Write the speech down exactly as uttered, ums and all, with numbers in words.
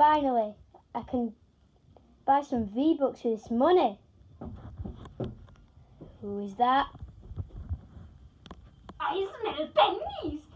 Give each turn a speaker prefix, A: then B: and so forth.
A: Finally, I can buy some V-Bucks with this money. Who is that?
B: I smell pennies.